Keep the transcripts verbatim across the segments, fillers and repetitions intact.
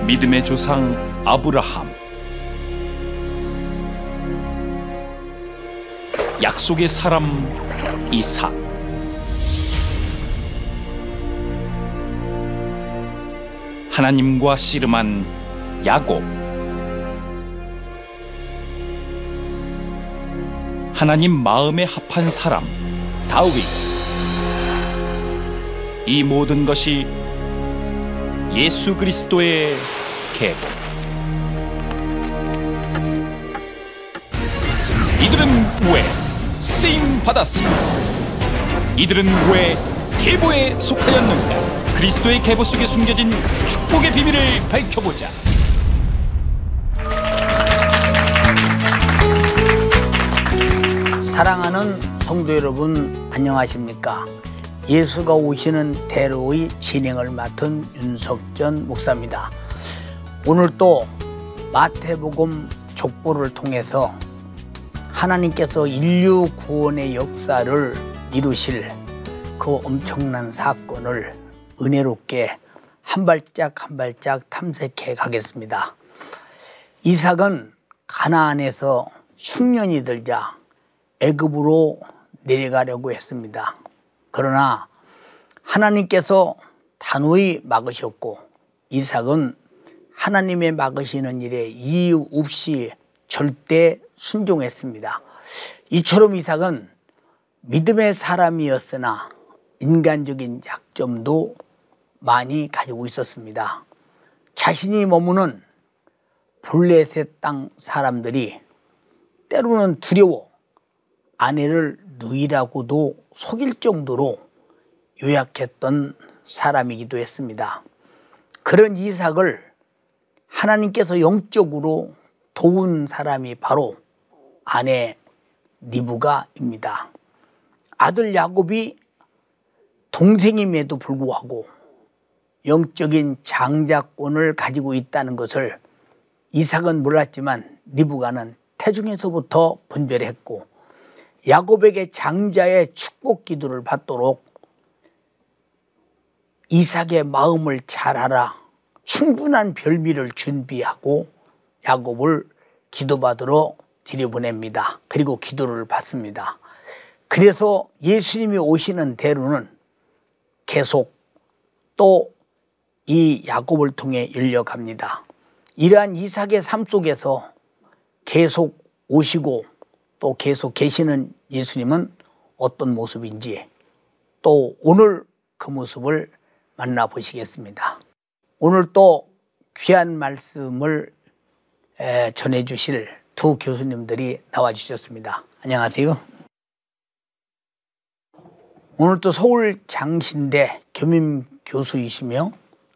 믿음의 조상 아브라함, 약속의 사람 이삭, 하나님과 씨름한 야곱, 하나님 마음에 합한 사람 다윗. 이 모든 것이 예수 그리스도의 계보. 이들은 왜 쓰임 받았으며 이들은 왜 계보에 속하였는가? 그리스도의 계보 속에 숨겨진 축복의 비밀을 밝혀보자. 사랑하는 성도 여러분, 안녕하십니까? 예수가 오시는 대로의 진행을 맡은 윤석전 목사입니다. 오늘 또 마태복음 족보를 통해서 하나님께서 인류 구원의 역사를 이루실 그 엄청난 사건을 은혜롭게 한 발짝 한 발짝 탐색해 가겠습니다. 이삭은 가나안에서 흉년이 들자 애굽으로 내려가려고 했습니다. 그러나 하나님께서 단호히 막으셨고 이삭은 하나님의 막으시는 일에 이유 없이 절대 순종했습니다. 이처럼 이삭은 믿음의 사람이었으나 인간적인 약점도 많이 가지고 있었습니다. 자신이 머무는 블레셋 땅 사람들이 때로는 두려워 아내를 누이라고도 속일 정도로 유약했던 사람이기도 했습니다. 그런 이삭을 하나님께서 영적으로 도운 사람이 바로 아내 리브가입니다. 아들 야곱이 동생임에도 불구하고 영적인 장자권을 가지고 있다는 것을 이삭은 몰랐지만 리브가는 태중에서부터 분별했고 야곱에게 장자의 축복 기도를 받도록 이삭의 마음을 잘 알아 충분한 별미를 준비하고 야곱을 기도받으러 들여보냅니다. 그리고 기도를 받습니다. 그래서 예수님이 오시는 대로는 계속 또 이 야곱을 통해 열려갑니다. 이러한 이삭의 삶 속에서 계속 오시고 또 계속 계시는 예수님은 어떤 모습인지 또 오늘 그 모습을 만나보시겠습니다. 오늘 또 귀한 말씀을 전해주실 두 교수님들이 나와주셨습니다. 안녕하세요. 오늘 또 서울 장신대 겸임 교수이시며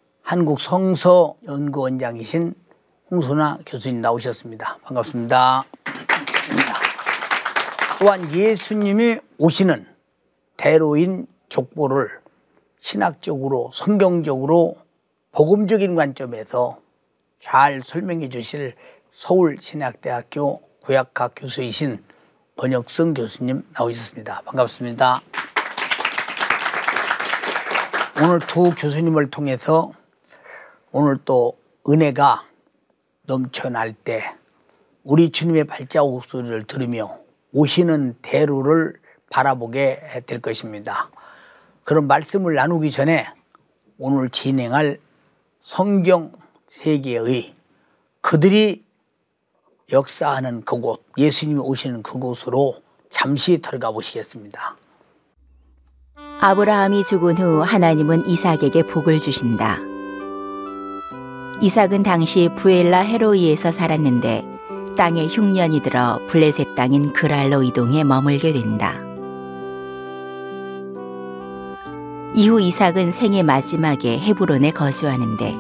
한국성서연구원장이신 홍순아 교수님 나오셨습니다. 반갑습니다. 또한 예수님이 오시는 대로인 족보를 신학적으로 성경적으로 복음적인 관점에서 잘 설명해 주실 서울신학대학교 구약학 교수이신 번역성 교수님 나오셨습니다. 반갑습니다. 오늘 두 교수님을 통해서 오늘 또 은혜가 넘쳐날 때 우리 주님의 발자국 소리를 들으며 오시는 대로를 바라보게 될 것입니다. 그런 말씀을 나누기 전에 오늘 진행할 성경 세계의 그들이 역사하는 그곳, 예수님이 오시는 그곳으로 잠시 들어가 보시겠습니다. 아브라함이 죽은 후 하나님은 이삭에게 복을 주신다. 이삭은 당시 부엘라 헤로이에서 살았는데 땅에 흉년이 들어 블레셋 땅인 그랄로 이동해 머물게 된다. 이후 이삭은 생애 마지막에 헤브론에 거주하는데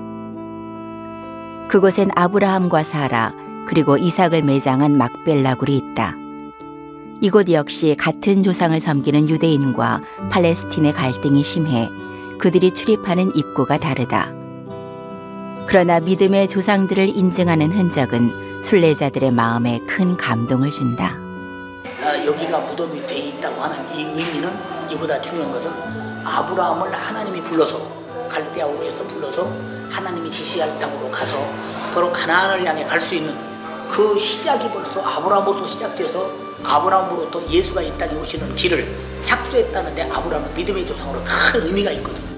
그곳엔 아브라함과 사라 그리고 이삭을 매장한 막벨라 굴이 있다. 이곳 역시 같은 조상을 섬기는 유대인과 팔레스틴의 갈등이 심해 그들이 출입하는 입구가 다르다. 그러나 믿음의 조상들을 인증하는 흔적은 순례자들의 마음에 큰 감동을 준다. 아, 여기가 무덤이 돼 있다고 하는 이 의미는 이보다 중요한 것은 아브라함을 하나님이 불러서 갈대 갈대아우르에서 불러서 하나님이 지시할 땅으로 가서 바로 가나안을 향해 갈 수 있는 그 시작이 벌써 아브라함으로부터 시작돼서 아브라함으로부터 예수가 이 땅에 오시는 길을 착수했다는데 아브라함은 믿음의 조상으로 큰 의미가 있거든요.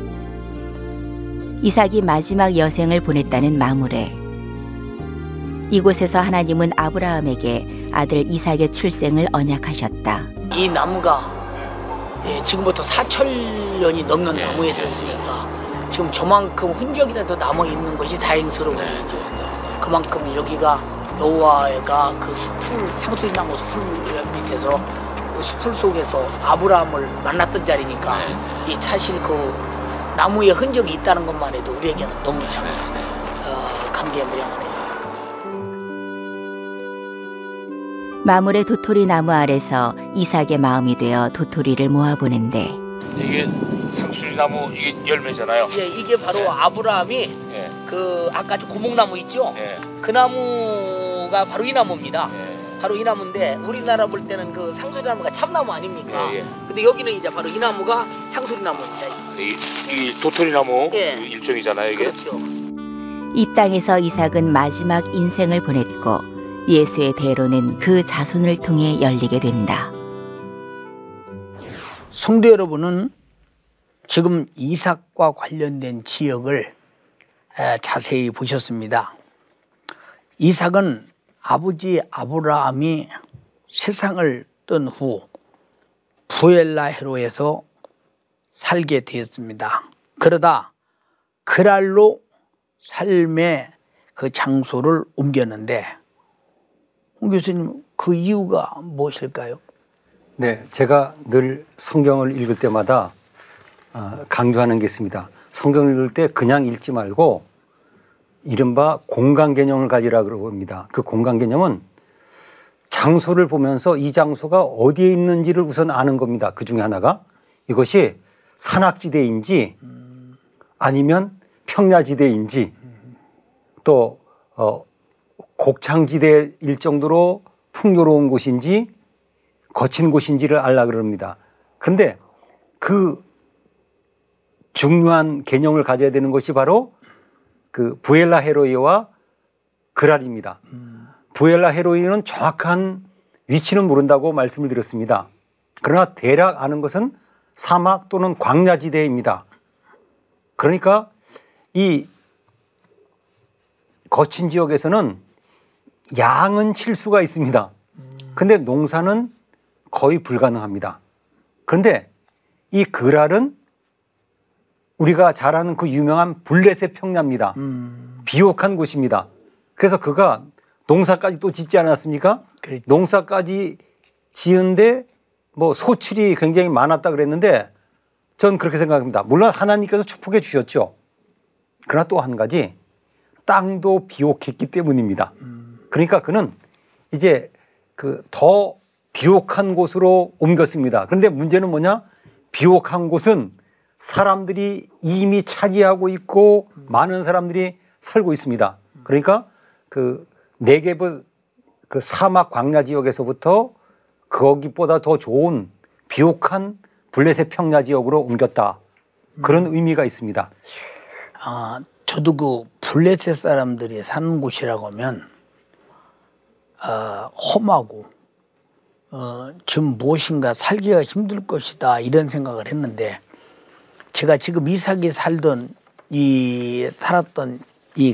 이삭이 마지막 여생을 보냈다는 마므레. 이곳에서 하나님은 아브라함에게 아들 이삭의 출생을 언약하셨다. 이 나무가 예, 지금부터 사천 년이 넘는 네, 나무였으니까 지금 저만큼 흔적이라도 남아있는 것이 다행스러운 일이죠. 그만큼 여기가 여호와가 그 숲을 창수리나무 숲을 밑에서 그 숲을 속에서 아브라함을 만났던 자리니까 이 사실 그 나무의 흔적이 있다는 것만 해도 우리에게는 너무 참 어, 감개무량하네요. 마므레 도토리 나무 아래서 이삭의 마음이 되어 도토리를 모아보는데 이게 상수리나무 이게 열매잖아요. 예, 이게 바로 네. 아브라함이 네. 그 아까 고목나무 있죠? 네. 그 나무가 바로 이 나무입니다. 네. 바로 이 나무인데 우리나라 볼 때는 그 상수리나무가 참나무 아닙니까? 네, 예. 근데 여기는 이제 바로 이 나무가 상수리나무입니다. 이, 이 도토리나무 예. 일종이잖아요, 이게. 그렇죠. 이 땅에서 이삭은 마지막 인생을 보냈고 예수의 대로는 그 자손을 통해 열리게 된다. 성도 여러분은 지금 이삭과 관련된 지역을 자세히 보셨습니다. 이삭은 아버지 아브라함이 세상을 뜬 후 부엘라헤로에서 살게 되었습니다. 그러다 그랄로 삶의 그 장소를 옮겼는데 홍 교수님 그 이유가 무엇일까요? 네, 제가 늘 성경을 읽을 때마다 강조하는 게 있습니다. 성경을 읽을 때 그냥 읽지 말고 이른바 공간 개념을 가지라 그러고 합니다. 그 공간 개념은 장소를 보면서 이 장소가 어디에 있는지를 우선 아는 겁니다. 그 중에 하나가 이것이 산악지대인지 아니면 평야지대인지 또 어, 곡창지대일 정도로 풍요로운 곳인지 거친 곳인지를 알라 그럽니다. 그런데 그 중요한 개념을 가져야 되는 것이 바로 그 부엘라 헤로이와 그랄입니다. 음. 부엘라 헤로이는 정확한 위치는 모른다고 말씀을 드렸습니다. 그러나 대략 아는 것은 사막 또는 광야지대입니다. 그러니까 이 거친 지역에서는 양은 칠 수가 있습니다. 그런데 농사는 거의 불가능합니다. 그런데 이 그랄은 우리가 잘 아는 그 유명한 블레셋 평야입니다. 음. 비옥한 곳입니다. 그래서 그가 농사까지 또 짓지 않았습니까? 그렇죠. 농사까지 지은데 뭐 소출이 굉장히 많았다 그랬는데 전 그렇게 생각합니다. 물론 하나님께서 축복해 주셨죠. 그러나 또 한 가지 땅도 비옥했기 때문입니다. 음. 그러니까 그는 이제 그 더 비옥한 곳으로 옮겼습니다. 그런데 문제는 뭐냐? 비옥한 곳은 사람들이 이미 차지하고 있고 음. 많은 사람들이 살고 있습니다. 그러니까 그 네게브 그 사막 광야 지역에서부터 거기보다 더 좋은 비옥한 블레셋 평야 지역으로 옮겼다. 그런 음. 의미가 있습니다. 아, 저도 그 블레셋 사람들이 사는 곳이라고 하면 어, 험하고 어, 지금 무엇인가 살기가 힘들 것이다 이런 생각을 했는데 제가 지금 이삭이 살던 이 살았던 이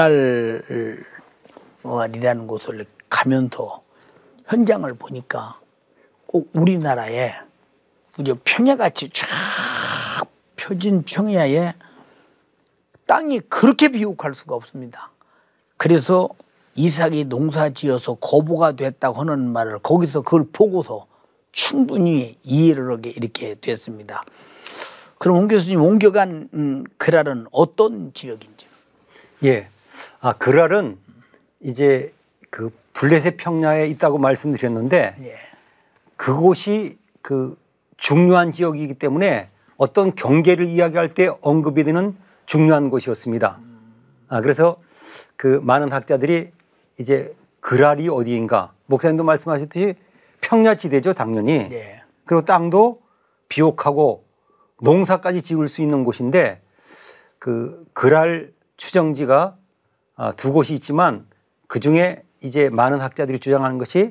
그랄이라는 곳을 가면서 현장을 보니까 꼭 우리나라에 평야같이 쫙 펴진 평야에 땅이 그렇게 비옥할 수가 없습니다. 그래서 이삭이 농사지어서 거부가 됐다고 하는 말을 거기서 그걸 보고서 충분히 이해를 하게 이렇게 됐습니다. 그럼 홍 교수님 옮겨간 음, 그랄은 어떤 지역인지? 예, 아 그랄은 이제 그 블레셋 평야에 있다고 말씀드렸는데 예. 그곳이 그 중요한 지역이기 때문에 어떤 경계를 이야기할 때 언급이 되는 중요한 곳이었습니다. 아 그래서 그 많은 학자들이 이제 그랄이 어디인가 목사님도 말씀하셨듯이 평야지대죠 당연히. 예. 그리고 땅도 비옥하고 농사까지 지을 수 있는 곳인데 그 그랄 추정지가 두 곳이 있지만 그 중에 이제 많은 학자들이 주장하는 것이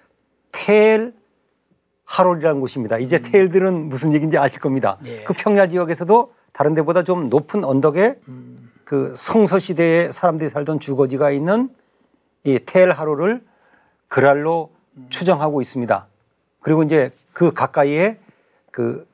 텔 하롤이라는 곳입니다. 이제 음. 텔들은 무슨 얘기인지 아실 겁니다. 예. 그 평야 지역에서도 다른 데보다 좀 높은 언덕에 음. 그 성서 시대에 사람들이 살던 주거지가 있는 이 텔 하롤을 그랄로 음. 추정하고 있습니다. 그리고 이제 그 가까이에 그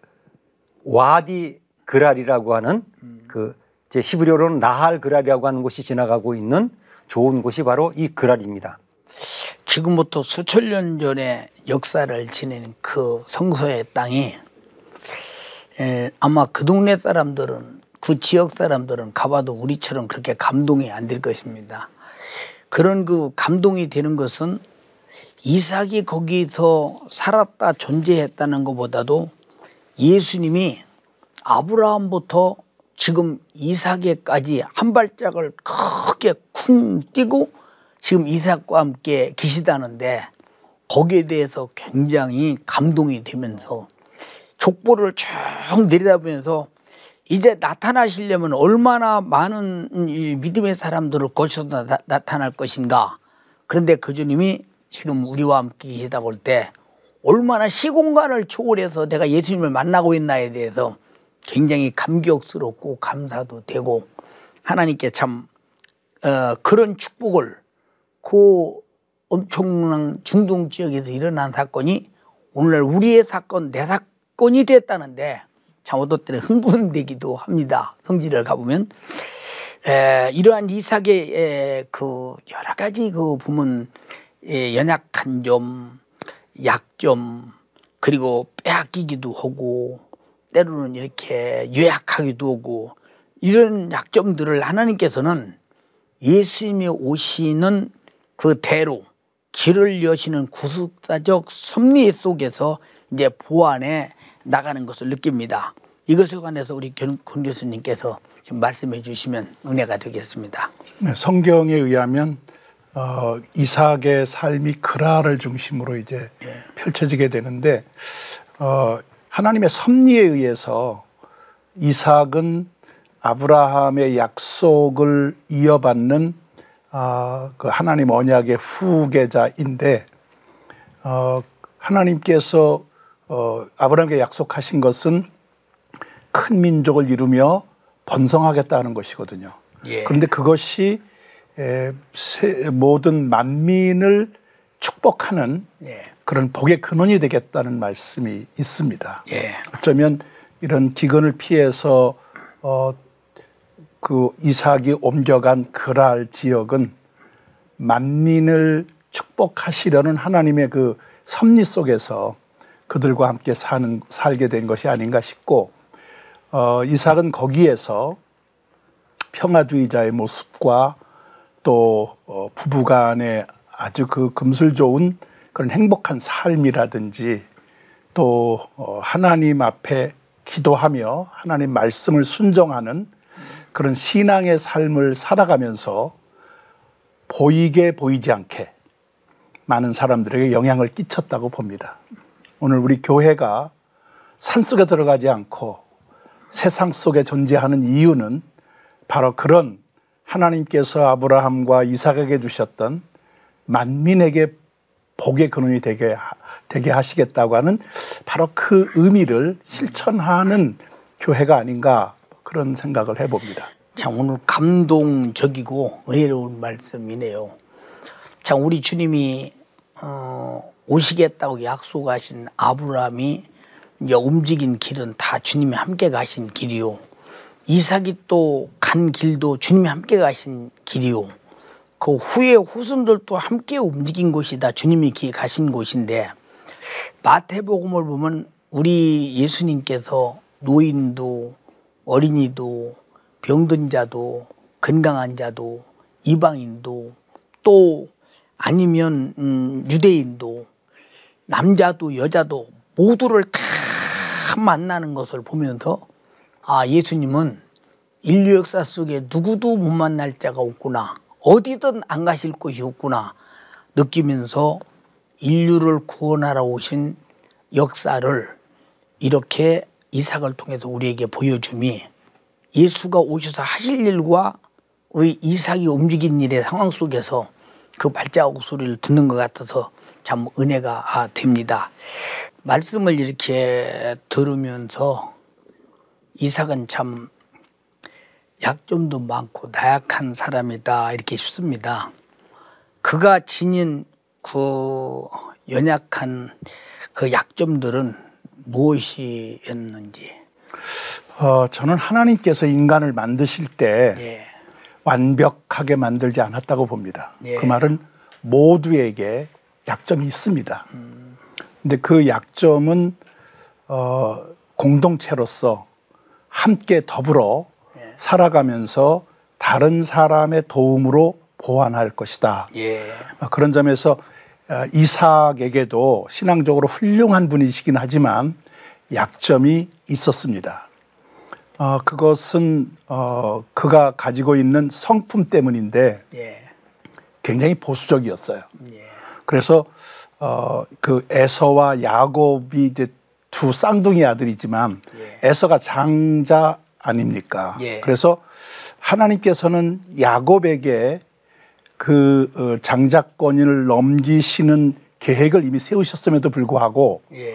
와디 그랄이라고 하는 음. 그 이제 히브리어로는 나할 그랄이라고 하는 곳이 지나가고 있는 좋은 곳이 바로 이 그랄입니다. 지금부터 수천 년 전에 역사를 지닌 그 성서의 땅이 에, 아마 그 동네 사람들은 그 지역 사람들은 가봐도 우리처럼 그렇게 감동이 안 될 것입니다. 그런 그 감동이 되는 것은 이삭이 거기서 살았다 존재했다는 것보다도 예수님이 아브라함부터 지금 이삭에까지 한 발짝을 크게 쿵 뛰고 지금 이삭과 함께 계시다는데 거기에 대해서 굉장히 감동이 되면서 족보를 쭉 내려다보면서 이제 나타나시려면 얼마나 많은 믿음의 사람들을 거쳐서 나, 나타날 것인가. 그런데 그 주님이 지금 우리와 함께 계시다 볼 때 얼마나 시공간을 초월해서 내가 예수님을 만나고 있나에 대해서 굉장히 감격스럽고 감사도 되고 하나님께 참 어, 그런 축복을 그 엄청난 중동 지역에서 일어난 사건이 오늘날 우리의 사건, 내 사건이 됐다는데 참 어떤 때는 흥분되기도 합니다. 성지를 가보면 에, 이러한 이삭의 에, 그 여러 가지 그 보면 에, 연약한 점, 약점, 그리고 빼앗기기도 하고 때로는 이렇게 유약하기도 하고 이런 약점들을 하나님께서는 예수님이 오시는 그 대로 길을 여시는 구속사적 섭리 속에서 이제 보완해 나가는 것을 느낍니다. 이것에 관해서 우리 권 교수님께서 좀 말씀해 주시면 은혜가 되겠습니다. 네, 성경에 의하면 어, 이삭의 삶이 그랄을 중심으로 이제 네. 펼쳐지게 되는데 어, 하나님의 섭리에 의해서 이삭은 아브라함의 약속을 이어받는 어, 그 하나님 언약의 후계자인데 어, 하나님께서 어, 아브라함에게 약속하신 것은 큰 민족을 이루며 번성하겠다는 것이거든요. 예. 그런데 그것이 에, 세, 모든 만민을 축복하는 예. 그런 복의 근원이 되겠다는 말씀이 있습니다. 예. 어쩌면 이런 기근을 피해서 어, 그 이삭이 옮겨간 그랄 지역은 만민을 축복하시려는 하나님의 그 섭리 속에서 그들과 함께 사는, 살게 된 것이 아닌가 싶고 어, 이삭은 거기에서 평화주의자의 모습과 또 어, 부부간의 아주 그 금슬 좋은 그런 행복한 삶이라든지 또 어, 하나님 앞에 기도하며 하나님 말씀을 순종하는 그런 신앙의 삶을 살아가면서 보이게 보이지 않게 많은 사람들에게 영향을 끼쳤다고 봅니다. 오늘 우리 교회가 산속에 들어가지 않고 세상 속에 존재하는 이유는 바로 그런 하나님께서 아브라함과 이삭에게 주셨던 만민에게 복의 근원이 되게, 되게 하시겠다고 하는 바로 그 의미를 실천하는 교회가 아닌가 그런 생각을 해봅니다. 참 오늘 감동적이고 은혜로운 말씀이네요. 참 우리 주님이 어, 오시겠다고 약속하신 아브라함이 이제 움직인 길은 다 주님이 함께 가신 길이요. 이삭이 또 간 길도 주님이 함께 가신 길이요. 그 후에 후손들도 함께 움직인 곳이 다 주님이 가신 곳인데 마태복음을 보면 우리 예수님께서 노인도 어린이도 병든 자도 건강한 자도 이방인도 또 아니면 음, 유대인도 남자도 여자도 모두를 다 만나는 것을 보면서 아 예수님은 인류 역사 속에 누구도 못 만날 자가 없구나. 어디든 안 가실 곳이 없구나 느끼면서 인류를 구원하러 오신 역사를 이렇게 이삭을 통해서 우리에게 보여줌이 예수가 오셔서 하실 일과 우리 이삭이 움직인 일의 상황 속에서 그 발자국 소리를 듣는 것 같아서 참 은혜가 됩니다. 말씀을 이렇게 들으면서 이삭은 참 약점도 많고 나약한 사람이다 이렇게 싶습니다. 그가 지닌 그 연약한 그 약점들은 무엇이었는지. 어, 저는 하나님께서 인간을 만드실 때 예. 완벽하게 만들지 않았다고 봅니다. 예. 그 말은 모두에게 약점이 있습니다. 음. 근데 그 약점은 어, 공동체로서 함께 더불어 예. 살아가면서 다른 사람의 도움으로 보완할 것이다. 예. 그런 점에서 이삭에게도 신앙적으로 훌륭한 분이시긴 하지만 약점이 있었습니다. 어, 그것은 어, 그가 가지고 있는 성품 때문인데 예. 굉장히 보수적이었어요. 예. 그래서 어, 그 에서와 야곱이 이제 두 쌍둥이 아들이지만 예. 에서가 장자 아닙니까? 예. 그래서 하나님께서는 야곱에게 그 어, 장자권을 넘기시는 계획을 이미 세우셨음에도 불구하고 예.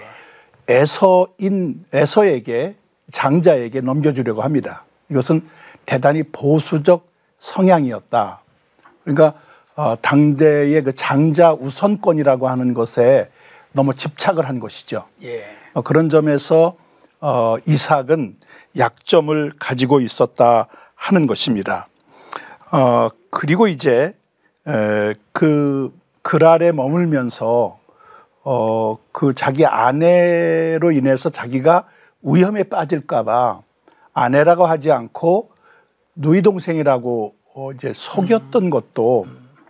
에서인 에서에게 장자에게 넘겨주려고 합니다. 이것은 대단히 보수적 성향이었다. 그러니까 어, 당대의 그 장자 우선권이라고 하는 것에 너무 집착을 한 것이죠. 예. 어, 그런 점에서 어, 이삭은 약점을 가지고 있었다 하는 것입니다. 어, 그리고 이제 에, 그 그랄에 머물면서 어, 그 자기 아내로 인해서 자기가 위험에 빠질까봐 아내라고 하지 않고 누이 동생이라고 어, 이제 속였던 음. 것도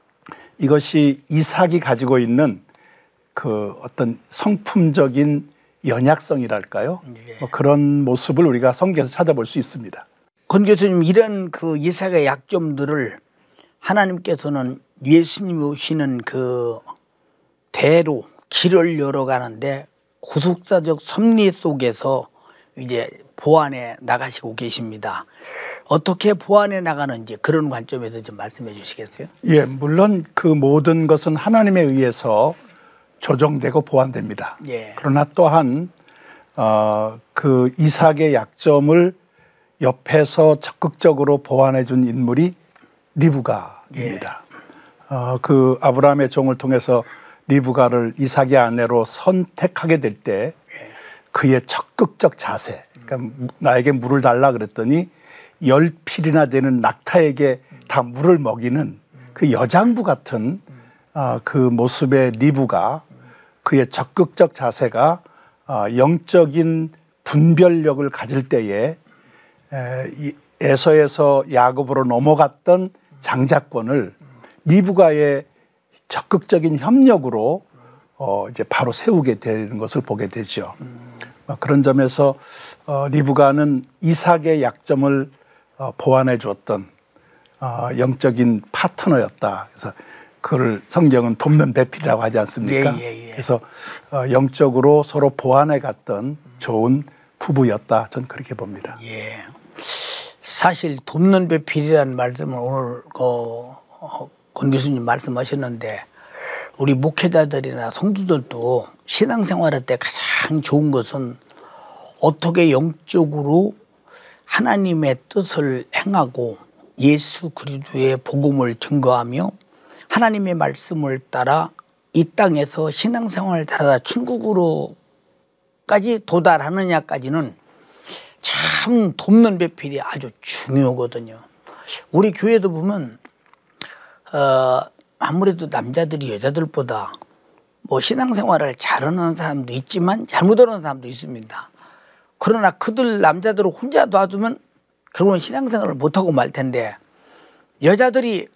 이것이 이삭이 가지고 있는 그 어떤 성품적인 연약성이랄까요? 예. 뭐 그런 모습을 우리가 성경에서 찾아볼 수 있습니다. 권 교수님, 이런 그 이삭의 약점들을 하나님께서는 예수님이 오시는 그 대로 길을 열어가는데 구속사적 섭리 속에서 이제 보완해 나가시고 계십니다. 어떻게 보완해 나가는지 그런 관점에서 좀 말씀해 주시겠어요? 예, 물론 그 모든 것은 하나님에 의해서 조정되고 보완됩니다. 예. 그러나 그러나 또한 어, 그 이삭의 약점을 옆에서 적극적으로 보완해 준 인물이 리브가입니다. 예. 어, 그 아브라함의 종을 통해서 리브가를 이삭의 아내로 선택하게 될 때 그의 적극적 자세, 그러니까 나에게 물을 달라 그랬더니 열 필이나 되는 낙타에게 다 물을 먹이는 그 여장부 같은 어, 그 모습의 리브가, 그의 적극적 자세가 어, 영적인 분별력을 가질 때에 에, 이 에서에서 야곱으로 넘어갔던 장자권을 리브가의 적극적인 협력으로 어, 이제 바로 세우게 되는 것을 보게 되죠. 어, 그런 점에서 어, 리브가는 이삭의 약점을 어, 보완해 주었던 어, 영적인 파트너였다. 그래서 그를 성경은 돕는 배필이라고 하지 않습니까? 예, 예, 예. 그래서 어, 영적으로 서로 보완해 갔던 좋은 부부였다. 전 그렇게 봅니다. 예. 사실 돕는 배필이라는 말씀을 오늘 어, 권 교수님 말씀하셨는데, 우리 목회자들이나 성도들도 신앙생활할 때 가장 좋은 것은 어떻게 영적으로 하나님의 뜻을 행하고 예수 그리스도의 복음을 증거하며 하나님의 말씀을 따라 이 땅에서 신앙생활을 따라 천국으로까지 도달하느냐까지는 참 돕는 배필이 아주 중요하거든요. 우리 교회도 보면 어, 아무래도 남자들이 여자들보다 뭐 신앙생활을 잘하는 사람도 있지만 잘못하는 사람도 있습니다. 그러나 그들 남자들을 혼자 놔두면 결국은 신앙생활을 못하고 말 텐데, 여자들이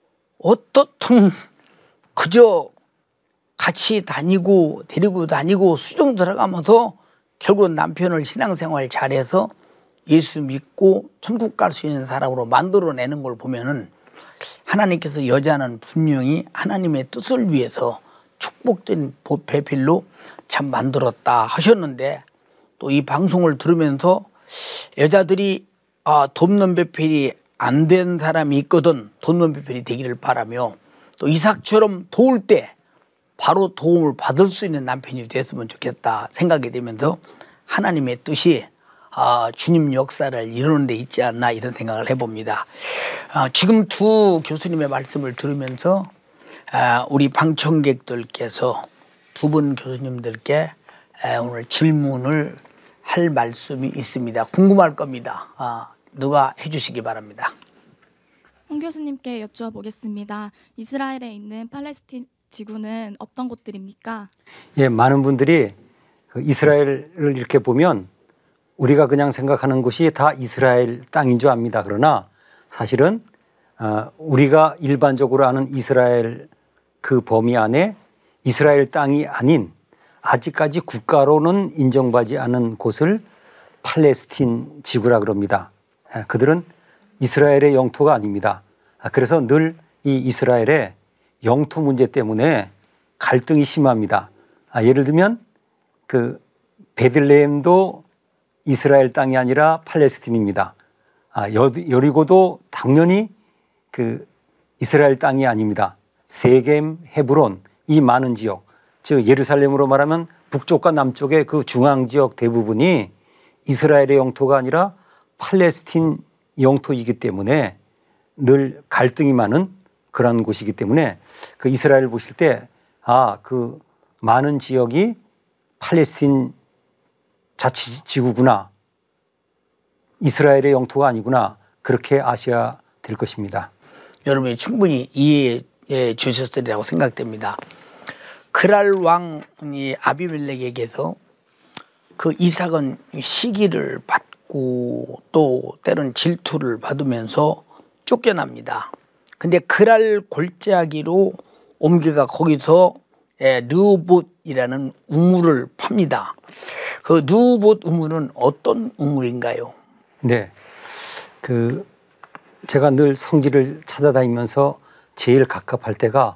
어떻든 그저 같이 다니고 데리고 다니고 수종 들어가면서 결국은 남편을 신앙생활 잘해서 예수 믿고 천국 갈 수 있는 사람으로 만들어내는 걸 보면은 하나님께서 여자는 분명히 하나님의 뜻을 위해서 축복된 배필로 참 만들었다 하셨는데, 또 이 방송을 들으면서 여자들이 아, 돕는 배필이 안 된 사람이 있거든 돕는 배필이 되기를 바라며 또 이삭처럼 도울 때 바로 도움을 받을 수 있는 남편이 됐으면 좋겠다 생각이 되면서 하나님의 뜻이 아, 주님 역사를 이루는 데 있지 않나 이런 생각을 해봅니다. 아, 지금 두 교수님의 말씀을 들으면서 아, 우리 방청객들께서 두 분 교수님들께 아, 오늘 질문을 할 말씀이 있습니다. 궁금할 겁니다. 아, 누가 해주시기 바랍니다. 홍 교수님께 여쭈어 보겠습니다. 이스라엘에 있는 팔레스틴 지구는 어떤 곳들입니까? 예, 많은 분들이 그 이스라엘을 이렇게 보면 우리가 그냥 생각하는 곳이 다 이스라엘 땅인 줄 압니다. 그러나 사실은 우리가 일반적으로 아는 이스라엘 그 범위 안에 이스라엘 땅이 아닌 아직까지 국가로는 인정받지 않은 곳을 팔레스틴 지구라 그럽니다. 그들은 이스라엘의 영토가 아닙니다. 그래서 늘 이 이스라엘의 영토 문제 때문에 갈등이 심합니다. 예를 들면 그 베들레헴도 이스라엘 땅이 아니라 팔레스틴입니다. 여리고도 당연히 그 이스라엘 땅이 아닙니다. 세겜, 헤브론 이 많은 지역, 즉 예루살렘으로 말하면 북쪽과 남쪽의 그 중앙 지역 대부분이 이스라엘의 영토가 아니라 팔레스틴 영토이기 때문에 늘 갈등이 많은 그런 곳이기 때문에 그 이스라엘을 보실 때 아, 그 많은 지역이 팔레스틴 자치지구구나, 이스라엘의 영토가 아니구나, 그렇게 아셔야 될 것입니다. 여러분이 충분히 이해해 주셨으리라고 생각됩니다. 그랄 왕이 아비멜렉에게서 그 이삭은 시기를 받고 또 때론 질투를 받으면서 쫓겨납니다. 근데 그랄 골짜기로 옮겨가 거기서 르호봇이라는 우물을 팝니다. 그 르호봇 우물은 어떤 우물인가요? 네, 그 제가 늘 성지를 찾아다니면서 제일 갑갑할 때가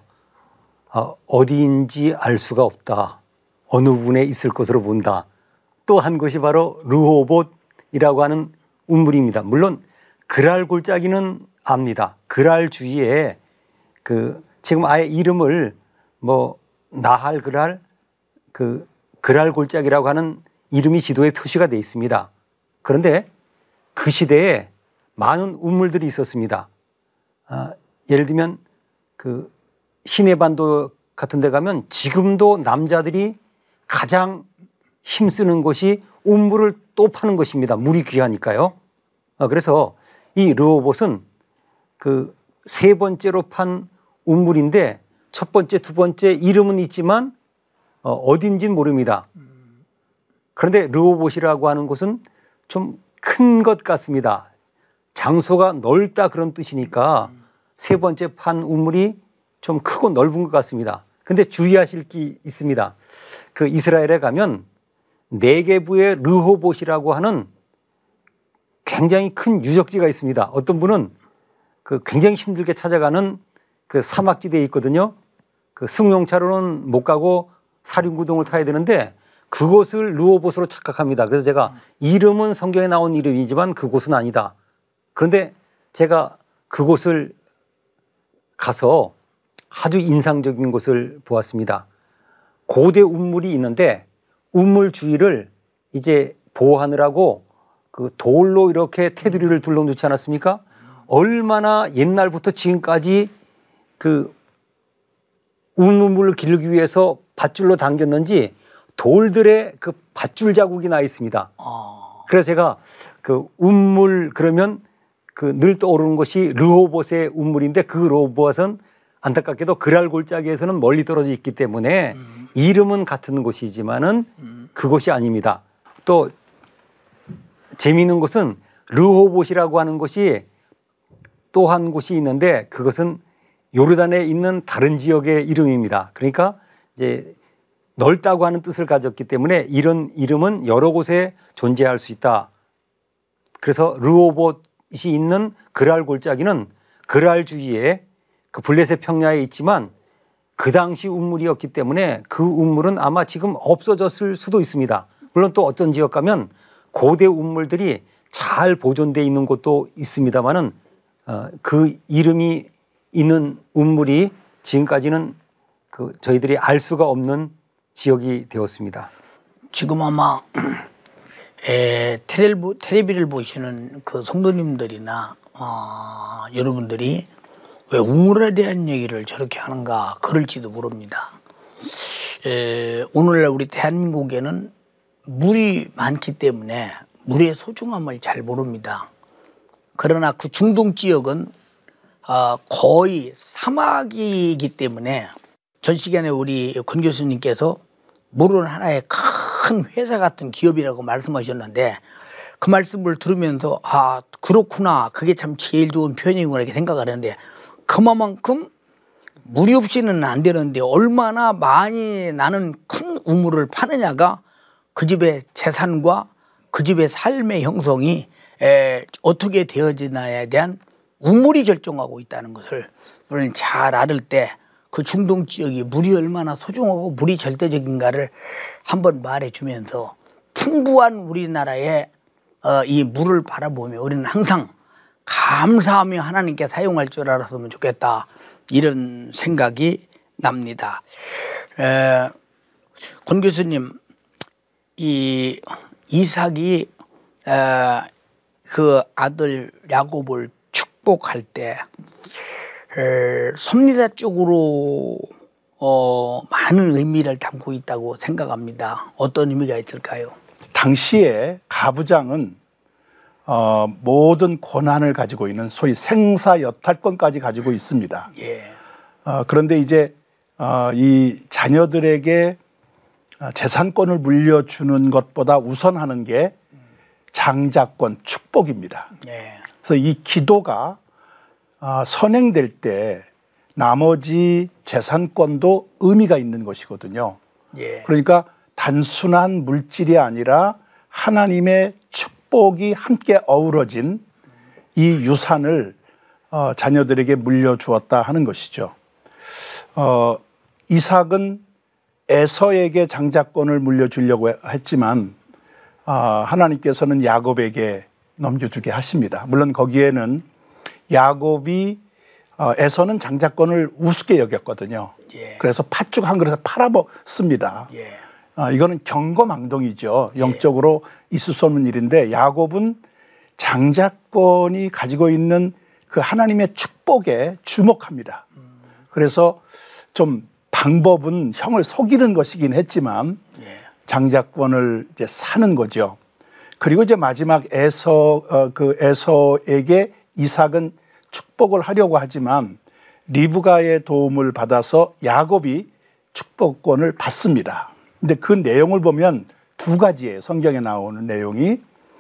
어디인지 알 수가 없다, 어느 부분에 있을 것으로 본다. 또 한 곳이 바로 르호봇이라고 하는 우물입니다. 물론 그랄 골짜기는 압니다. 그랄 주위에 그 지금 아예 이름을 뭐 나할 그랄, 그 그랄 골짜기라고 하는 이름이 지도에 표시가 되어 있습니다. 그런데 그 시대에 많은 우물들이 있었습니다. 아, 예를 들면 그 시내반도 같은 데 가면 지금도 남자들이 가장 힘쓰는 곳이 우물을 또 파는 것입니다. 물이 귀하니까요. 아, 그래서 이 르호봇은 그 세 번째로 판 우물인데 첫 번째, 두 번째 이름은 있지만 어, 어딘지는 모릅니다. 그런데 르호봇이라고 하는 곳은 좀 큰 것 같습니다. 장소가 넓다 그런 뜻이니까 세 번째 판 우물이 좀 크고 넓은 것 같습니다. 근데 주의하실 게 있습니다. 그 이스라엘에 가면 네게부의 르호봇이라고 하는 굉장히 큰 유적지가 있습니다. 어떤 분은 그 굉장히 힘들게 찾아가는 그 사막지대에 있거든요. 그 승용차로는 못 가고 사륜구동을 타야 되는데 그곳을 르호봇으로 착각합니다. 그래서 제가 이름은 성경에 나온 이름이지만 그곳은 아니다. 그런데 제가 그곳을 가서 아주 인상적인 곳을 보았습니다. 고대 우물이 있는데 우물 주위를 이제 보호하느라고 그 돌로 이렇게 테두리를 둘러놓지 않았습니까? 얼마나 옛날부터 지금까지 그 우물을 기르기 위해서 밧줄로 당겼는지 돌들의 그 밧줄 자국이 나 있습니다. 그래서 제가 그 우물 그러면 그 늘 떠오르는 것이 르호봇의 우물인데 그 르호봇은 안타깝게도 그랄 골짜기에서는 멀리 떨어져 있기 때문에 음. 이름은 같은 곳이지만은 음. 그곳이 아닙니다. 또 재미있는 것은 르호봇이라고 하는 곳이 또 한 곳이 있는데 그것은 요르단에 있는 다른 지역의 이름입니다. 그러니까 이제 넓다고 하는 뜻을 가졌기 때문에 이런 이름은 여러 곳에 존재할 수 있다. 그래서 르호봇이 있는 그랄 골짜기는 그랄 주위에 그 블레셋 평야에 있지만 그 당시 우물이었기 때문에 그 우물은 아마 지금 없어졌을 수도 있습니다. 물론 또 어떤 지역 가면 고대 우물들이 잘 보존되어 있는 곳도 있습니다만은 어, 그 이름이 있는 운물이 지금까지는 그 저희들이 알 수가 없는 지역이 되었습니다. 지금 아마 에, 텔레비, 텔레비를 보시는 그 성도님들이나 어, 여러분들이 왜 우물에 대한 얘기를 저렇게 하는가 그럴지도 모릅니다. 에, 오늘날 우리 대한민국에는 물이 많기 때문에 물의 소중함을 잘 모릅니다. 그러나 그 중동 지역은 어, 거의 사막이기 때문에 전 시간에 우리 권 교수님께서 물은 하나의 큰 회사 같은 기업이라고 말씀하셨는데 그 말씀을 들으면서 아 그렇구나 그게 참 제일 좋은 표현이구나 이렇게 생각을 했는데 그만큼 물이 없이는 안 되는데 얼마나 많이 나는 큰 우물을 파느냐가 그 집의 재산과 그 집의 삶의 형성이 에, 어떻게 되어지나에 대한 우물이 결정하고 있다는 것을 우리는 잘 알을 때 그 중동 지역이 물이 얼마나 소중하고 물이 절대적인가를 한번 말해주면서 풍부한 우리나라의 어, 이 물을 바라보며 우리는 항상 감사하며 하나님께 사용할 줄 알았으면 좋겠다 이런 생각이 납니다. 에, 권 교수님 이 이삭이 에, 그 아들 야곱을 축복할 때 에, 섭리자 쪽으로 어, 많은 의미를 담고 있다고 생각합니다. 어떤 의미가 있을까요? 당시에 가부장은 어, 모든 권한을 가지고 있는 소위 생사여탈권까지 가지고 있습니다. 예. 어, 그런데 이제 어, 이 자녀들에게 재산권을 물려주는 것보다 우선하는 게 장자권, 축복입니다. 예. 그래서 이 기도가 어, 선행될 때 나머지 재산권도 의미가 있는 것이거든요. 예. 그러니까 단순한 물질이 아니라 하나님의 축복이 함께 어우러진 이 유산을 어, 자녀들에게 물려주었다 하는 것이죠. 어, 이삭은 에서에게 장자권을 물려주려고 했지만 어, 하나님께서는 야곱에게 넘겨주게 하십니다. 물론 거기에는 야곱이 어, 에서는 장자권을 우습게 여겼거든요. 예. 그래서 팥죽 한 그릇에 팔아먹습니다. 예. 어, 이거는 경거망동이죠. 영적으로 있을 수 없는 일인데 야곱은 장자권이 가지고 있는 그 하나님의 축복에 주목합니다. 그래서 좀 방법은 형을 속이는 것이긴 했지만 예. 장자권을 이제 사는 거죠. 그리고 이제 마지막 에서 어, 그 에서에게 이삭은 축복을 하려고 하지만 리브가의 도움을 받아서 야곱이 축복권을 받습니다. 근데 그 내용을 보면 두 가지예요. 성경에 나오는 내용이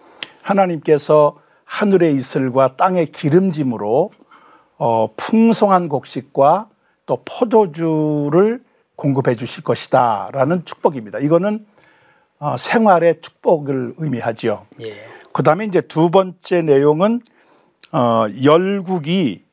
하나님께서 하늘의 이슬과 땅의 기름짐으로 어, 풍성한 곡식과 또 포도주를 공급해 주실 것이다 라는 축복입니다. 이거는 어, 생활의 축복을 의미하죠. 예. 그 다음에 이제 두 번째 내용은 어, 열국이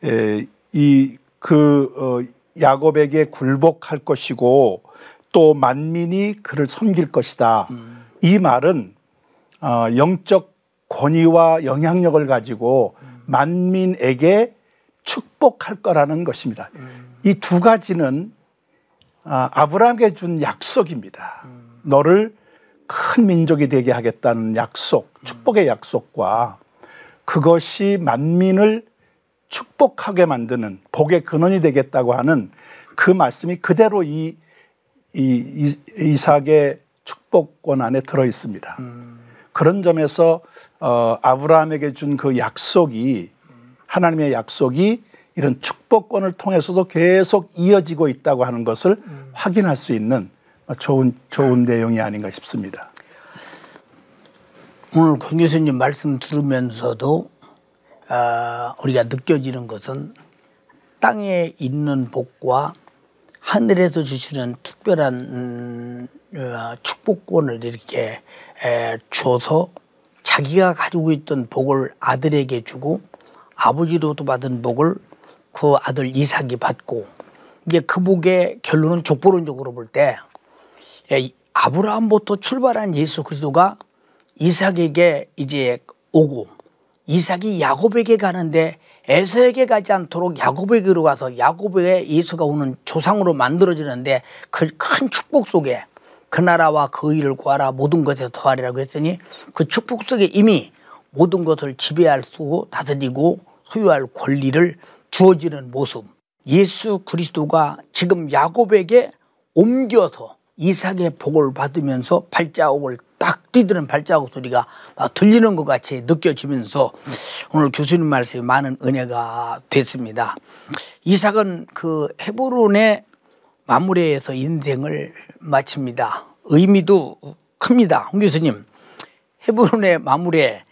이 그 어, 야곱에게 굴복할 것이고 또 만민이 그를 섬길 것이다. 음. 이 말은 어, 영적 권위와 영향력을 가지고 음. 만민에게 축복할 거라는 것입니다. 음. 이 두 가지는 아, 아브라함에게 준 약속입니다. 음. 너를 큰 민족이 되게 하겠다는 약속, 축복의 약속과 그것이 만민을 축복하게 만드는 복의 근원이 되겠다고 하는 그 말씀이 그대로 이, 이, 이 이삭의 축복권 안에 들어 있습니다. 음. 그런 점에서 어, 아브라함에게 준 그 약속이 하나님의 약속이 이런 축복권을 통해서도 계속 이어지고 있다고 하는 것을 음. 확인할 수 있는 좋은 좋은 내용이 아닌가 싶습니다. 오늘 권 교수님 말씀 들으면서도 어, 우리가 느껴지는 것은 땅에 있는 복과 하늘에서 주시는 특별한 음, 어, 축복권을 이렇게 에, 줘서 자기가 가지고 있던 복을 아들에게 주고 아버지로부터 받은 복을 그 아들 이삭이 받고 이제 그 복의 결론은 족보론적으로 볼 때 아브라함부터 출발한 예수 그리스도가 이삭에게 이제 오고 이삭이 야곱에게 가는데 에서에게 가지 않도록 야곱에게로 가서 야곱의 예수가 오는 조상으로 만들어지는데 그 큰 축복 속에 그 나라와 그 일을 구하라 모든 것에 더하리라고 했으니 그 축복 속에 이미 모든 것을 지배할 수 다스리고 소유할 권리를 주어지는 모습. 예수 그리스도가 지금 야곱에게 옮겨서 이삭의 복을 받으면서 발자국을 딱 뛰드는 발자국 소리가 막 들리는 것 같이 느껴지면서 오늘 교수님 말씀에 많은 은혜가 됐습니다. 이삭은 그 헤브론의 마므레에서 인생을 마칩니다. 의미도 큽니다. 홍 교수님, 헤브론의 마므레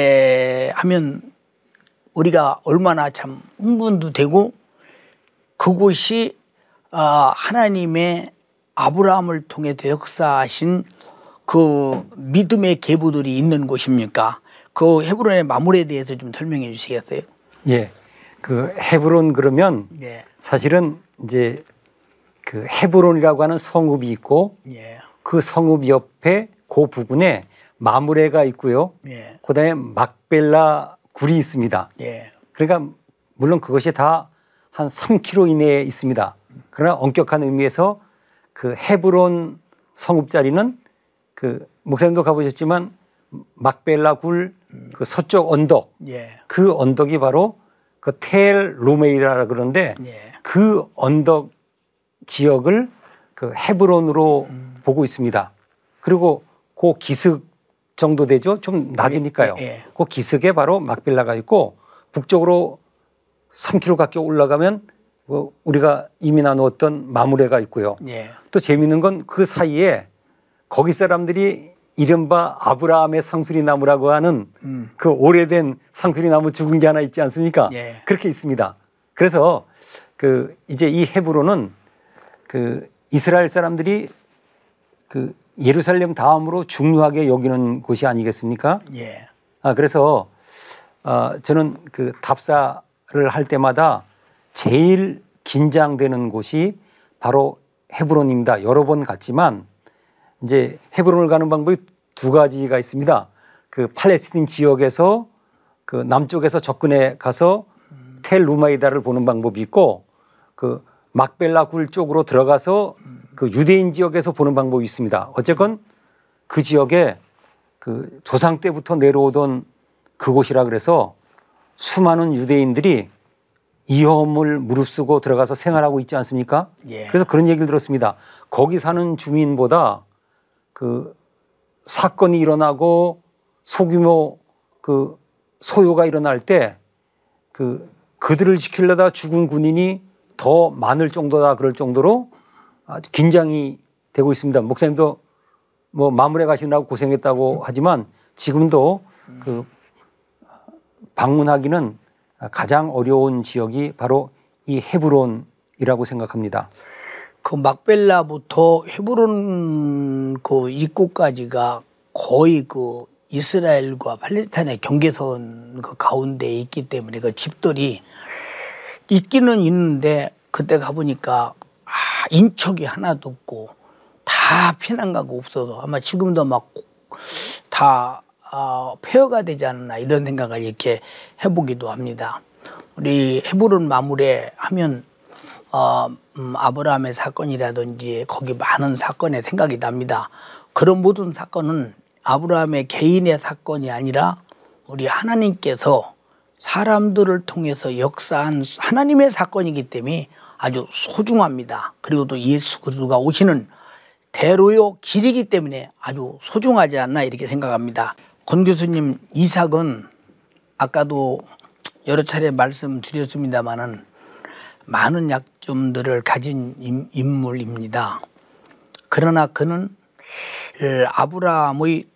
하면 우리가 얼마나 참 흥분도 되고 그곳이 하나님의 아브라함을 통해 역사하신 그 믿음의 계보들이 있는 곳입니까? 그 헤브론의 마므레에 대해서 좀 설명해 주시겠어요? 예, 그 헤브론 그러면 예. 사실은 이제 그 헤브론이라고 하는 성읍이 있고 예. 그 성읍 옆에 그 부근에 마므레가 있고요. 예. 그다음에 막벨라 굴이 있습니다. 예. 그러니까 물론 그것이 다 한 삼 킬로미터 이내에 있습니다. 그러나 엄격한 의미에서 그 헤브론 성읍 자리는 그 목사님도 가보셨지만 막벨라 굴 그 서쪽 언덕 예. 그 언덕이 바로 그 텔 루메이라라 그러는데 예. 그 언덕 지역을 그 헤브론으로 음. 보고 있습니다. 그리고 그 기슭 정도 되죠. 좀 낮으니까요. 예. 예. 그 기슭에 바로 막벨라가 있고 북쪽으로 삼 킬로미터 가까이 올라가면 뭐 우리가 이미 나누었던 마므레가 있고요. 예. 또 재미있는 건 그 사이에 거기 사람들이 이른바 아브라함의 상수리 나무라고 하는 음. 그 오래된 상수리 나무 죽은 게 하나 있지 않습니까? 예. 그렇게 있습니다. 그래서 그 이제 이 헤브론은 그 이스라엘 사람들이 그 예루살렘 다음으로 중요하게 여기는 곳이 아니겠습니까? 예. 아 그래서 아 저는 그 답사를 할 때마다 제일 긴장되는 곳이 바로 헤브론입니다. 여러 번 갔지만 이제 헤브론을 가는 방법이 두 가지가 있습니다. 그 팔레스틴 지역에서 그 남쪽에서 접근해 가서 텔 루마이다를 보는 방법이 있고 그 막벨라 굴 쪽으로 들어가서 그 유대인 지역에서 보는 방법이 있습니다. 어쨌건 그 지역에 그 조상 때부터 내려오던 그곳이라 그래서 수많은 유대인들이 이홈을 무릅쓰고 들어가서 생활하고 있지 않습니까? 예. 그래서 그런 얘기를 들었습니다. 거기 사는 주민보다 그 사건이 일어나고 소규모 그 소요가 일어날 때 그 그들을 지키려다 죽은 군인이 더 많을 정도다 그럴 정도로 아주 긴장이 되고 있습니다. 목사님도 뭐 마무리에 가시느라고 고생했다고 하지만 지금도 그 방문하기는 가장 어려운 지역이 바로 이 헤브론이라고 생각합니다. 그 막벨라부터 헤브론 그 입구까지가 거의 그 이스라엘과 팔레스타인의 경계선 그 가운데에 있기 때문에 그 집들이 있기는 있는데 그때 가보니까 아, 인척이 하나도 없고 다 피난가가 없어서 아마 지금도 막 다 어, 폐허가 되지 않나 이런 생각을 이렇게 해보기도 합니다. 우리 헤브론 마무리에 하면 어, 음, 아브라함의 사건이라든지 거기 많은 사건에 생각이 납니다. 그런 모든 사건은 아브라함의 개인의 사건이 아니라 우리 하나님께서 사람들을 통해서 역사한 하나님의 사건이기 때문에 아주 소중합니다. 그리고 또 예수 그리스도가 오시는 대로요 길이기 때문에 아주 소중하지 않나 이렇게 생각합니다. 권 교수님, 이삭은 아까도 여러 차례 말씀드렸습니다마는 많은 약점들을 가진 인물입니다. 그러나 그는 아브라함의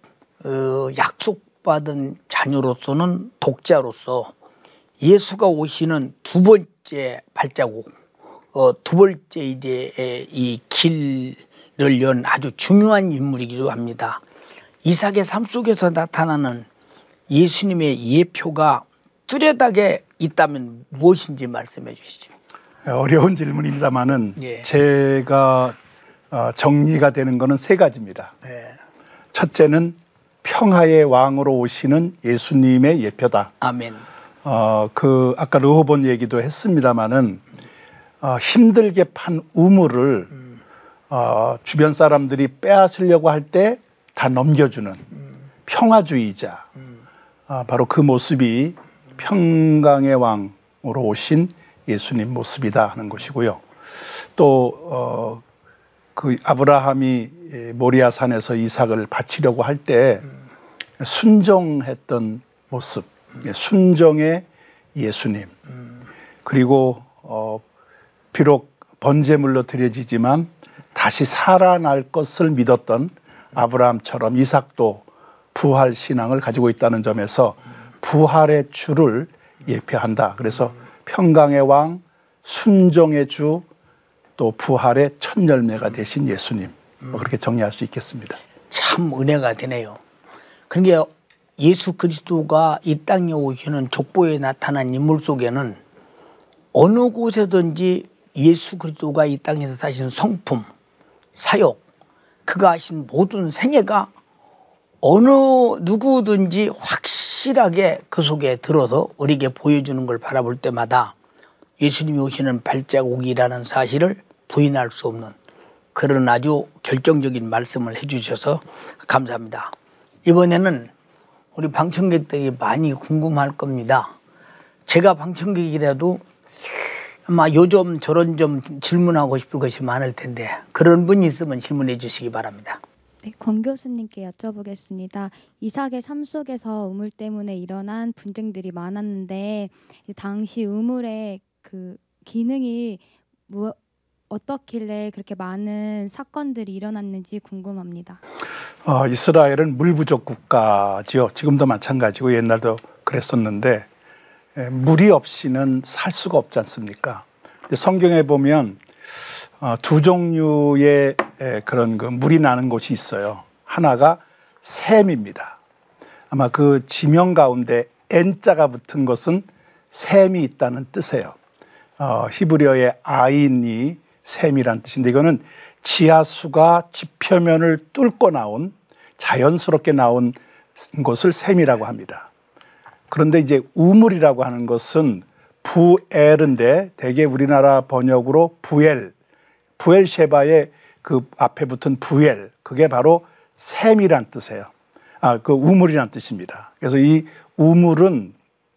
약속받은 자녀로서는 독자로서 예수가 오시는 두 번째 발자국, 두 번째 이제 이 길을 연 아주 중요한 인물이기도 합니다. 이삭의 삶 속에서 나타나는 예수님의 예표가 뚜렷하게 있다면 무엇인지 말씀해 주시죠. 어려운 질문입니다만은 예. 제가 정리가 되는 것은 세 가지입니다. 네. 첫째는 평화의 왕으로 오시는 예수님의 예표다. 아멘. 어, 그 아까 르호본 얘기도 했습니다마는 어, 힘들게 판 우물을 음. 어, 주변 사람들이 빼앗으려고 할 때 다 넘겨주는 음. 평화주의자. 음. 어, 바로 그 모습이 평강의 왕으로 오신 예수님 모습이다 하는 것이고요. 또 어, 그 아브라함이 모리아 산에서 이삭을 바치려고 할 때 음. 순종했던 모습, 음. 순종의 예수님. 음. 그리고 어, 비록 번제물로 드려지지만 다시 살아날 것을 믿었던 아브라함처럼 이삭도 부활 신앙을 가지고 있다는 점에서 부활의 주를 예표한다. 그래서 평강의 왕, 순종의 주, 또 부활의 첫 열매가 되신 예수님. 뭐 그렇게 정리할 수 있겠습니다. 참 은혜가 되네요. 그러니까 예수 그리스도가 이 땅에 오시는 족보에 나타난 인물 속에는 어느 곳에든지 예수 그리스도가 이 땅에서 사시는 성품, 사역, 그가 하신 모든 생애가 어느 누구든지 확실하게 그 속에 들어서 우리에게 보여주는 걸 바라볼 때마다 예수님이 오시는 발자국이라는 사실을 부인할 수 없는 그런 아주 결정적인 말씀을 해주셔서 감사합니다. 이번에는 우리 방청객들이 많이 궁금할 겁니다. 제가 방청객이라도 아마 요점 저런 점 질문하고 싶은 것이 많을 텐데 그런 분이 있으면 질문해 주시기 바랍니다. 네, 권 교수님께 여쭤보겠습니다. 이삭의 삶 속에서 우물 때문에 일어난 분쟁들이 많았는데 당시 우물의 그 기능이 뭐 어떻길래 그렇게 많은 사건들이 일어났는지 궁금합니다. 어, 이스라엘은 물 부족 국가지요. 지금도 마찬가지고 옛날도 그랬었는데 에, 물이 없이는 살 수가 없지 않습니까? 근데 성경에 보면 어, 두 종류의 에, 그런 그 물이 나는 곳이 있어요. 하나가 샘입니다. 아마 그 지명 가운데 N자가 붙은 것은 샘이 있다는 뜻이에요. 어, 히브리어의 아인이 샘이란 뜻인데 이거는 지하수가 지표면을 뚫고 나온 자연스럽게 나온 것을 샘이라고 합니다. 그런데 이제 우물이라고 하는 것은 부엘인데 대개 우리나라 번역으로 부엘, 부엘셰바의 그 앞에 붙은 부엘, 그게 바로 샘이란 뜻이에요. 아, 그 우물이란 뜻입니다. 그래서 이 우물은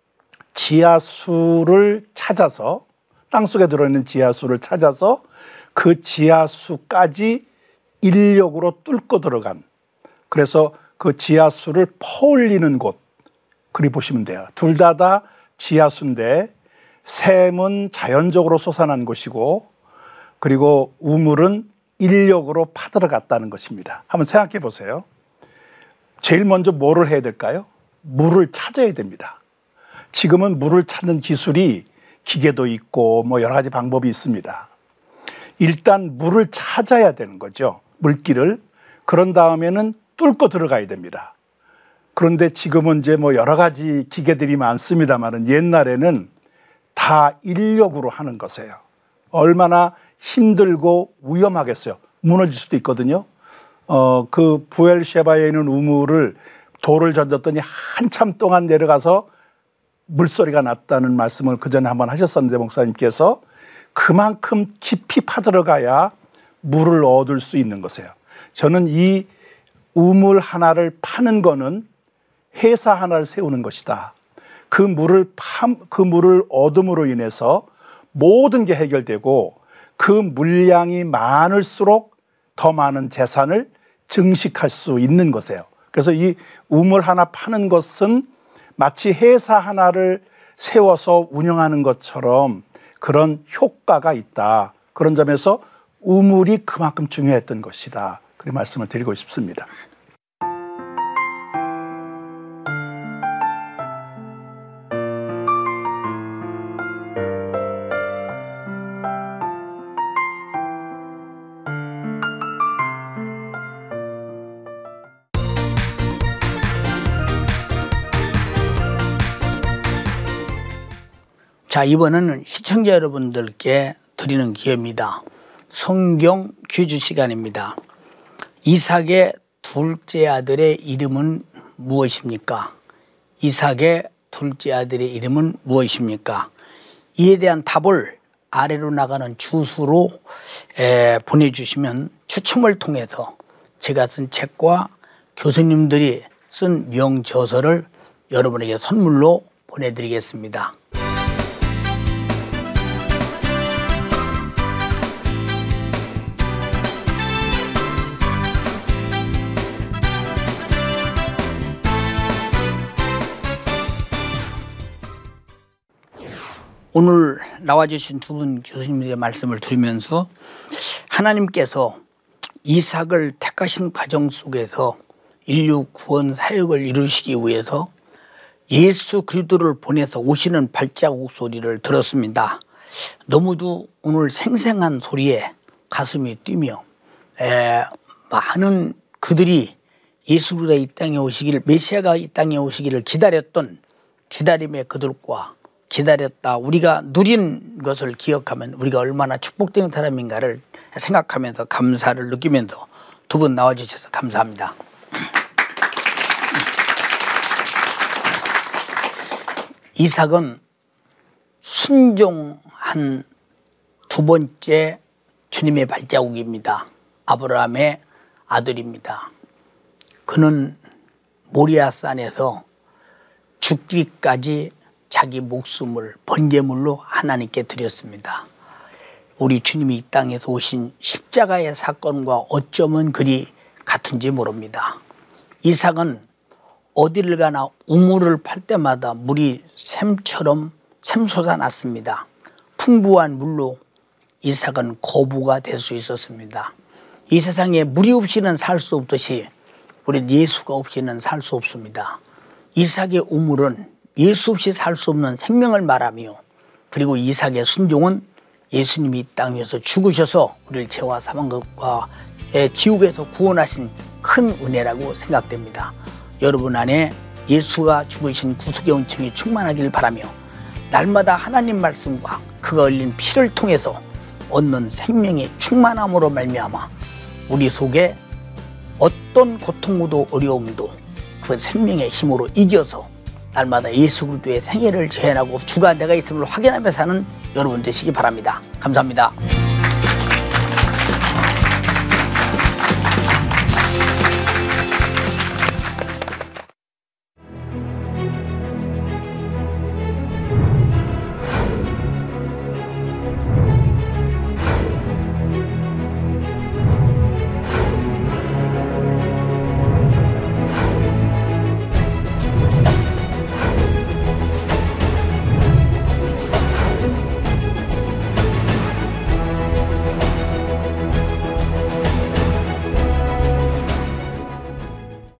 지하수를 찾아서 땅속에 들어있는 지하수를 찾아서 그 지하수까지 인력으로 뚫고 들어간, 그래서 그 지하수를 퍼올리는 곳, 그리 보시면 돼요. 둘 다 다 지하수인데 샘은 자연적으로 솟아난 곳이고 그리고 우물은 인력으로 파들어갔다는 것입니다. 한번 생각해 보세요. 제일 먼저 뭐를 해야 될까요? 물을 찾아야 됩니다. 지금은 물을 찾는 기술이 기계도 있고 뭐 여러 가지 방법이 있습니다. 일단 물을 찾아야 되는 거죠. 물길을. 그런 다음에는 뚫고 들어가야 됩니다. 그런데 지금은 이제 뭐 여러 가지 기계들이 많습니다만은 옛날에는 다 인력으로 하는 것이에요. 얼마나 힘들고 위험하겠어요. 무너질 수도 있거든요. 어, 그 부엘셰바에 있는 우물을 돌을 던졌더니 한참 동안 내려가서 물소리가 났다는 말씀을 그 전에 한번 하셨었는데 목사님께서 그만큼 깊이 파들어가야 물을 얻을 수 있는 것이에요. 저는 이 우물 하나를 파는 거는 회사 하나를 세우는 것이다. 그 물을 파, 그 물을 얻음으로 인해서 모든 게 해결되고 그 물량이 많을수록 더 많은 재산을 증식할 수 있는 것이에요. 그래서 이 우물 하나 파는 것은 마치 회사 하나를 세워서 운영하는 것처럼 그런 효과가 있다. 그런 점에서 우물이 그만큼 중요했던 것이다. 그런 말씀을 드리고 싶습니다. 자, 이번에는 시청자 여러분들께 드리는 기회입니다. 성경 퀴즈 시간입니다. 이삭의 둘째 아들의 이름은 무엇입니까? 이삭의 둘째 아들의 이름은 무엇입니까? 이에 대한 답을 아래로 나가는 주소로 에, 보내주시면 추첨을 통해서 제가 쓴 책과 교수님들이 쓴 명저서를 여러분에게 선물로 보내드리겠습니다. 오늘 나와주신 두 분 교수님들의 말씀을 들으면서 하나님께서 이삭을 택하신 과정 속에서 인류 구원 사역을 이루시기 위해서 예수 그리스도를 보내서 오시는 발자국 소리를 들었습니다. 너무도 오늘 생생한 소리에 가슴이 뛰며 에, 많은 그들이 예수 그리스도가 이 땅에 오시기를, 메시아가 이 땅에 오시기를 기다렸던 기다림의 그들과 기다렸다 우리가 누린 것을 기억하면 우리가 얼마나 축복된 사람인가를 생각하면서 감사를 느끼면서 두 분 나와주셔서 감사합니다. 이삭은 순종한 두 번째 주님의 발자국입니다. 아브라함의 아들입니다. 그는 모리아산에서 죽기까지 자기 목숨을 번제물로 하나님께 드렸습니다. 우리 주님이 이 땅에서 오신 십자가의 사건과 어쩌면 그리 같은지 모릅니다. 이삭은 어디를 가나 우물을 팔 때마다 물이 샘처럼 샘솟아 났습니다. 풍부한 물로 이삭은 거부가 될 수 있었습니다. 이 세상에 물이 없이는 살 수 없듯이 우리 예수가 없이는 살 수 없습니다. 이삭의 우물은 예수 없이 살 수 없는 생명을 말하며, 그리고 이삭의 순종은 예수님이 이 땅 위에서 죽으셔서 우리를 죄와 사망과 지옥에서 구원하신 큰 은혜라고 생각됩니다. 여러분 안에 예수가 죽으신 구속의 은총이 충만하길 바라며, 날마다 하나님 말씀과 그가 흘린 피를 통해서 얻는 생명의 충만함으로 말미암아 우리 속에 어떤 고통도 어려움도 그 생명의 힘으로 이겨서 날마다 예수 그리스도의 생애를 재현하고 주가 내가 있음을 확인하며 사는 여러분 되시기 바랍니다. 감사합니다.